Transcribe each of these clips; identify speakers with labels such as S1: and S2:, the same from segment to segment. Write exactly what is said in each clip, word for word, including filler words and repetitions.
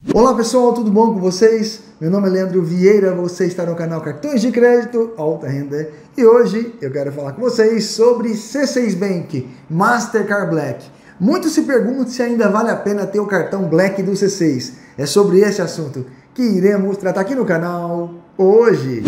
S1: Olá pessoal, tudo bom com vocês? Meu nome é Leandro Vieira, você está no canal Cartões de Crédito Alta Renda e hoje eu quero falar com vocês sobre C seis Bank Mastercard Black. Muitos se perguntam se ainda vale a pena ter o cartão Black do C seis. É sobre esse assunto que iremos tratar aqui no canal hoje.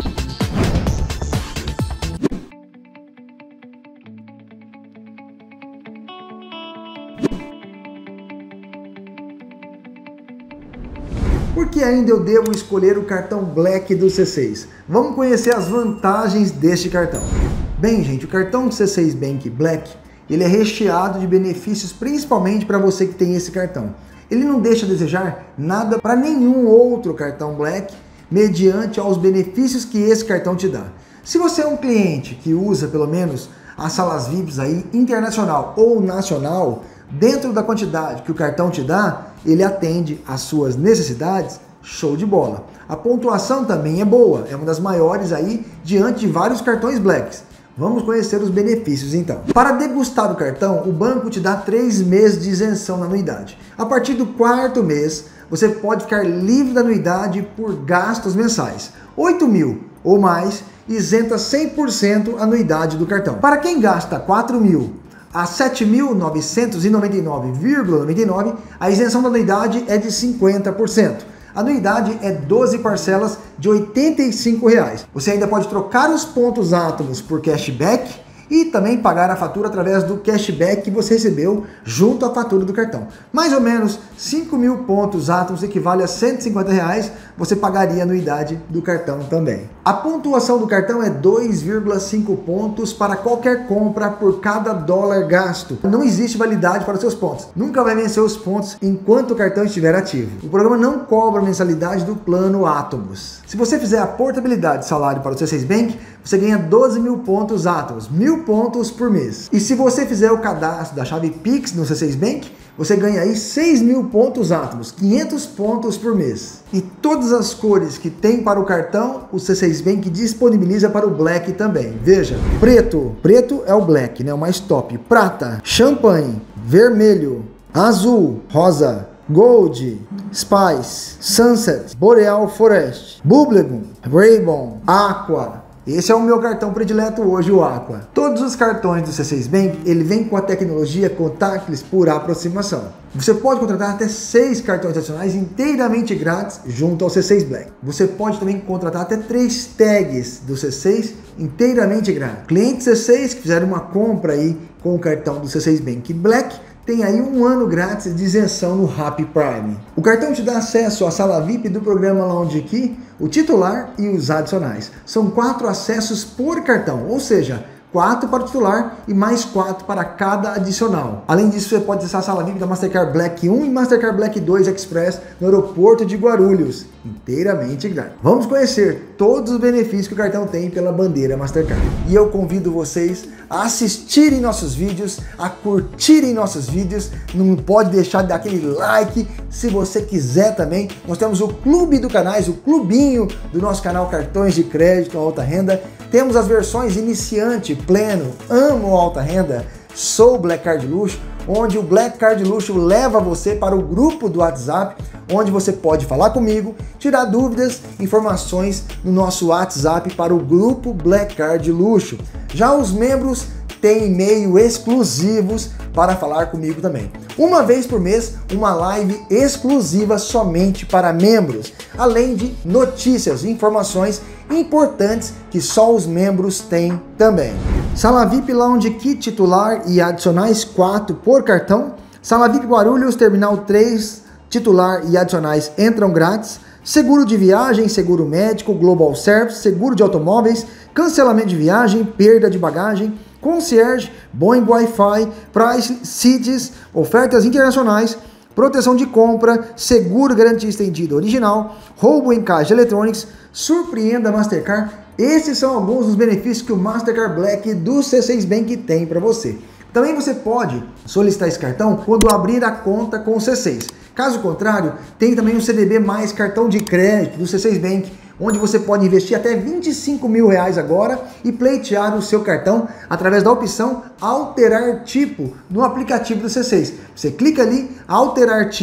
S1: Por que ainda eu devo escolher o cartão Black do C seis? Vamos conhecer as vantagens deste cartão. Bem, gente, o cartão C seis Bank Black, ele é recheado de benefícios, principalmente para você que tem esse cartão. Ele não deixa a desejar nada para nenhum outro cartão Black, mediante aos benefícios que esse cartão te dá. Se você é um cliente que usa pelo menos as salas V I Ps aí, internacional ou nacional, dentro da quantidade que o cartão te dá, ele atende às suas necessidades, show de bola. A pontuação também é boa, é uma das maiores aí diante de vários cartões Blacks. Vamos conhecer os benefícios então. Para degustar do cartão, o banco te dá três meses de isenção na anuidade. A partir do quarto mês, você pode ficar livre da anuidade por gastos mensais. oito mil ou mais, isenta cem por cento a anuidade do cartão. Para quem gasta quatro mil a sete mil novecentos e noventa e nove vírgula noventa e nove, a isenção da anuidade é de cinquenta por cento. A anuidade é doze parcelas de oitenta e cinco reais. Você ainda pode trocar os pontos átomos por cashback e também pagar a fatura através do cashback que você recebeu junto à fatura do cartão. Mais ou menos cinco mil pontos átomos equivale a cento e cinquenta reais, você pagaria a anuidade do cartão também. A pontuação do cartão é dois vírgula cinco pontos para qualquer compra por cada dólar gasto. Não existe validade para os seus pontos. Nunca vai vencer os pontos enquanto o cartão estiver ativo. O programa não cobra a mensalidade do plano Átomos. Se você fizer a portabilidade de salário para o C seis Bank, você ganha doze mil pontos átomos, mil pontos por mês. E se você fizer o cadastro da chave Pix no C seis Bank, você ganha aí seis mil pontos átomos, quinhentos pontos por mês. E todas as cores que tem para o cartão, o C seis Bank disponibiliza para o Black também. Veja, preto, preto é o Black, né, o mais top. Prata, champanhe, vermelho, azul, rosa, Gold, Spice, Sunset, Boreal Forest, Bubblegum, Rainbow, Aqua. Esse é o meu cartão predileto hoje, o Aqua. Todos os cartões do C seis Bank, ele vem com a tecnologia contactless por aproximação. Você pode contratar até seis cartões adicionais inteiramente grátis junto ao C seis Black. Você pode também contratar até três tags do C seis inteiramente grátis. Clientes C seis que fizeram uma compra aí com o cartão do C seis Bank Black, tem aí um ano grátis de isenção no Happy Prime. O cartão te dá acesso à sala V I P do programa Lounge Key, o titular e os adicionais. São quatro acessos por cartão, ou seja, quatro para o titular e mais quatro para cada adicional. Além disso, você pode acessar a sala V I P da Mastercard Black um e Mastercard Black dois Express no aeroporto de Guarulhos, inteiramente grátis. Vamos conhecer todos os benefícios que o cartão tem pela bandeira Mastercard. E eu convido vocês a assistirem nossos vídeos, a curtirem nossos vídeos, não pode deixar de dar aquele like. Se você quiser também, nós temos o clube do canais, o clubinho do nosso canal Cartões de Crédito Alta Renda. Temos as versões iniciante, pleno, amo alta renda, sou Black Card Luxo, onde o Black Card Luxo leva você para o grupo do WhatsApp, onde você pode falar comigo, tirar dúvidas, informações no nosso WhatsApp para o grupo Black Card Luxo. Já os membros têm e-mail exclusivos para falar comigo também. Uma vez por mês, uma live exclusiva somente para membros, além de notícias e informações importantes que só os membros têm também. Sala V I P Lounge Key titular e adicionais quatro por cartão. Sala V I P Guarulhos, Terminal três, titular e adicionais entram grátis. Seguro de viagem, seguro médico, Global Service, seguro de automóveis, cancelamento de viagem, perda de bagagem, concierge, Boeing Wi-Fi, Price Cities, ofertas internacionais, proteção de compra, seguro garantia estendida original, roubo em caixa eletrônicos, surpreenda Mastercard. Esses são alguns dos benefícios que o Mastercard Black do C seis Bank tem para você. Também você pode solicitar esse cartão quando abrir a conta com o C seis. Caso contrário, tem também o C D B mais cartão de crédito do C seis Bank, onde você pode investir até vinte e cinco mil reais agora e pleitear o seu cartão através da opção alterar tipo no aplicativo do C seis. Você clica ali, alterar tipo,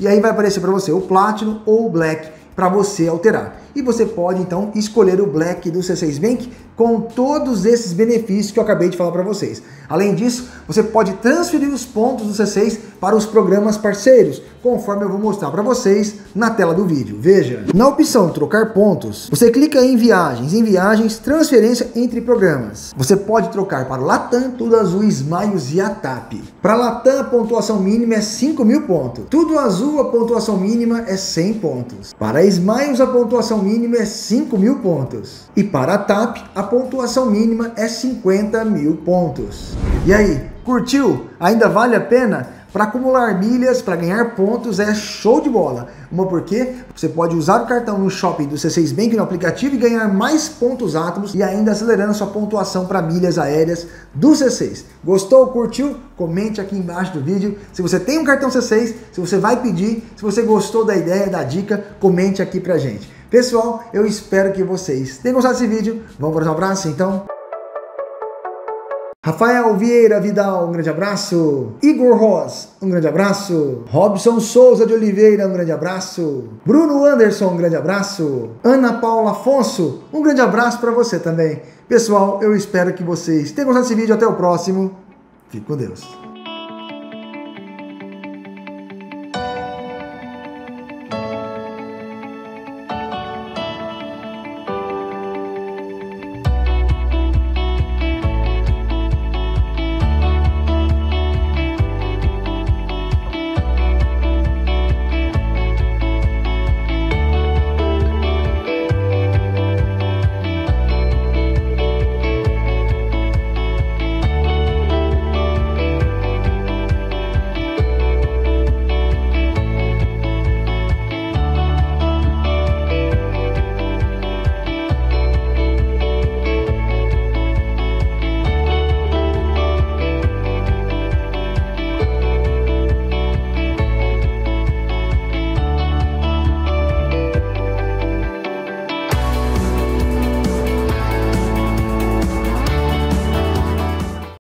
S1: e aí vai aparecer para você o Platinum ou o Black para você alterar. E você pode então escolher o Black do C seis Bank com todos esses benefícios que eu acabei de falar para vocês. Além disso, você pode transferir os pontos do C seis para os programas parceiros, conforme eu vou mostrar para vocês na tela do vídeo. Veja, na opção trocar pontos, você clica em viagens, em viagens, transferência entre programas. Você pode trocar para o Latam, Tudo Azul, Smiles e a TAP. Para Latam, a pontuação mínima é cinco mil pontos. Tudo Azul, a pontuação mínima é cem pontos. Para Smiles, a pontuação mínima é cinco mil pontos. E para a TAP, a pontuação mínima é cinquenta mil pontos. E aí, curtiu? Ainda vale a pena? Para acumular milhas, para ganhar pontos, é show de bola. Uma porque você pode usar o cartão no shopping do C seis Bank no aplicativo e ganhar mais pontos átomos e ainda acelerando sua pontuação para milhas aéreas do C seis. Gostou? Curtiu? Comente aqui embaixo do vídeo. Se você tem um cartão C seis, se você vai pedir, se você gostou da ideia, da dica, comente aqui pra gente. Pessoal, eu espero que vocês tenham gostado desse vídeo. Vamos para um abraço, então? Rafael Vieira Vidal, um grande abraço. Igor Ross, um grande abraço. Robson Souza de Oliveira, um grande abraço. Bruno Anderson, um grande abraço. Ana Paula Afonso, um grande abraço para você também. Pessoal, eu espero que vocês tenham gostado desse vídeo. Até o próximo. Fique com Deus.